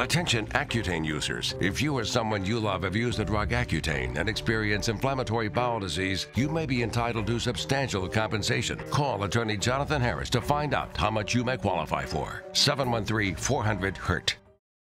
Attention Accutane users. If you or someone you love have used the drug Accutane and experience inflammatory bowel disease, you may be entitled to substantial compensation. Call Attorney Jonathan Harris to find out how much you may qualify for. 713-400-HURT.